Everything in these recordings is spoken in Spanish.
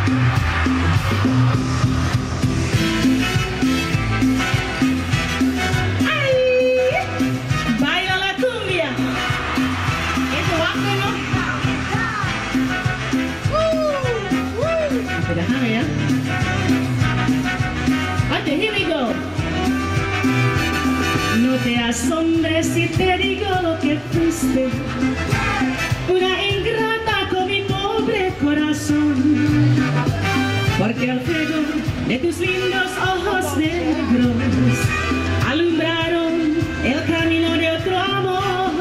No te asombres si te digo lo que fuiste, una ingrata con mi pobre corazón, porque el fuego de tus lindos ojos negros alumbraron el camino de otro amor.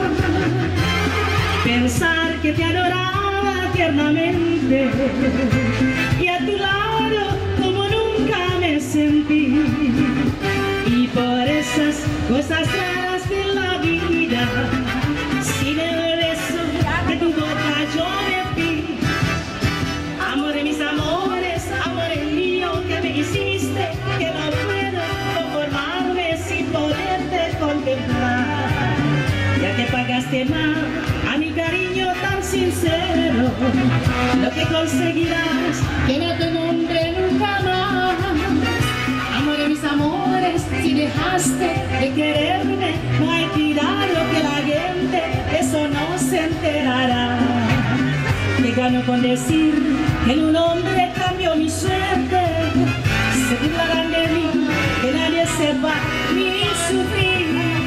Pensar que te adoraba tiernamente y a tu lado como nunca me sentí, y por esas cosas raras de la vida, sin el beso de tu boca yo me fui. Amor de mis amores, amor mío que me hiciste, que no puedo conformarme sin poderte contemplar. Ya te pagaste mal a mi cariño tan sincero, lo que conseguirás que no te nombre nunca más. Amor de mis amores, si dejaste de quererme, no hay cuidado que la gente eso no se enterará. Me gano con decir que en un hombre cambió mi suerte. Se burlarán de mí, que nadie sepa ni sufrir.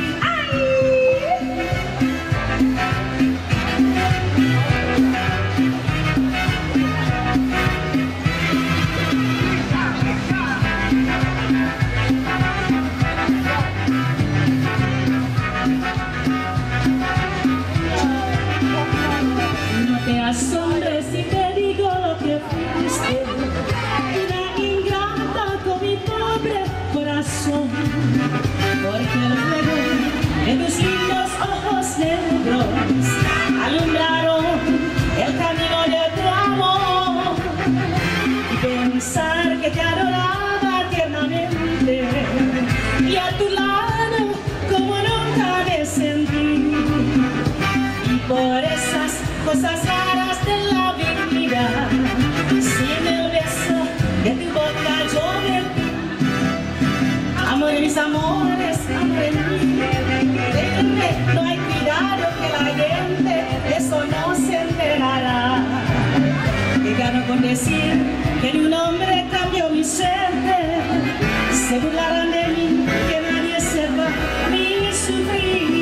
Asombres si te digo lo que fuiste, una ingrata con mi pobre corazón, porque el fuego de tus lindos ojos negros alumbraron el camino de tu amor, y pensar que te adoraba tiernamente y a tu lado como nunca me sentí, y por esas cosas raras de la vida, sin el beso de tu boca yo me fui. Amor de mis amores, amor mío, déjenme, no hay cuidado que la gente eso no se enterará. Que gano con decir que en un hombre cambió mi suerte. Se burlarán de mí, que nadie sepa ni sufrir.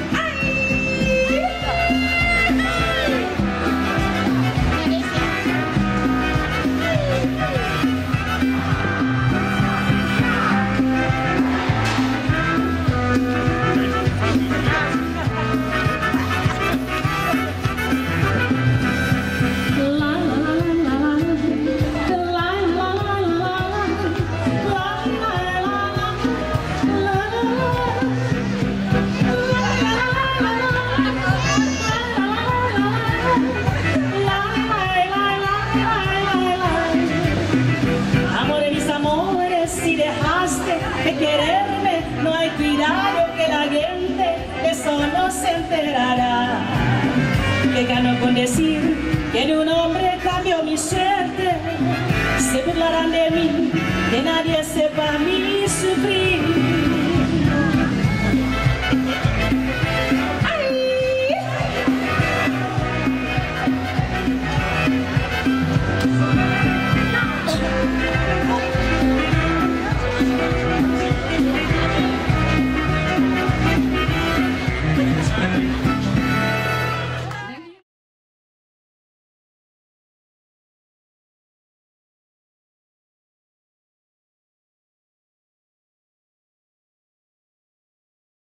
De quererme, no hay cuidado que la gente eso no se enterará. Que gano con decir que en un hombre cambió mi suerte. Se burlarán de mí, que nadie sepa mi sufrir.